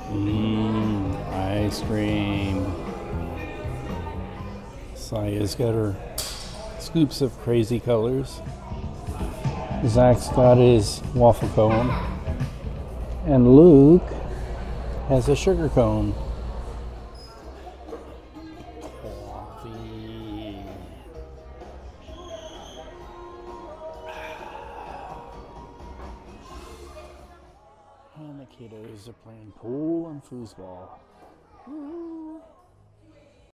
Ice cream. Saya's got her scoops of crazy colors. Zach's got his waffle cone. And Luke has a sugar cone. Coffee. And the kiddos are playing pool and foosball. Woo!